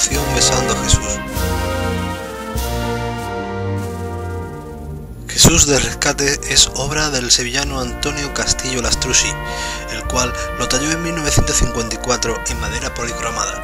continuación besando a Jesús. Jesús de Rescate es obra del sevillano Antonio Castillo Lastrucci, el cual lo talló en 1954 en madera policromada.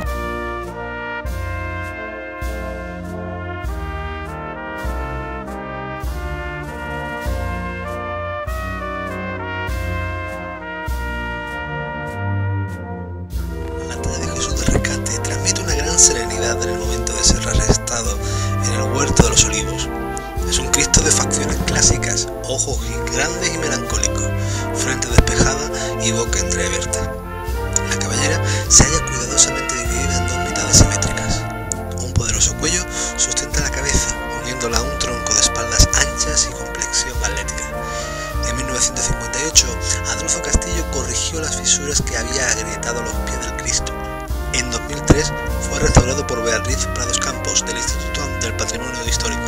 La talla de Jesús de Rescate transmite una gran serenidad en el momento de ser arrestado en el Huerto de los Olivos. Es un Cristo de facciones clásicas, ojos grandes y melancólicos, frente despejada y boca entreabierta. La cabellera se halla cuidadosamente dividida en dos mitades simétricas. Un poderoso cuello sustenta la cabeza, uniéndola a un tronco de espaldas anchas y complexión atlética. En 1958, Adolfo Castillo corrigió las fisuras que había agrietado los pies del Cristo. En 2003 fue restaurado por Beatriz Prados Campos del Instituto del Patrimonio Histórico.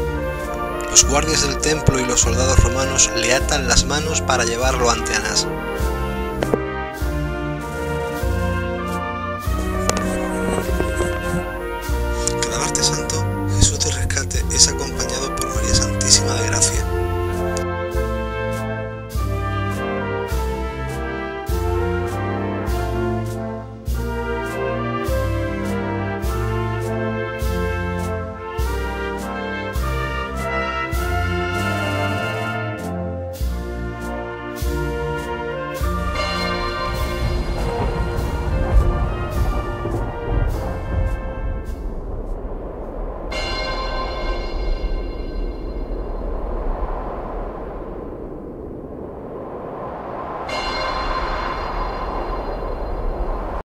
Los guardias del templo y los soldados romanos le atan las manos para llevarlo ante Anás.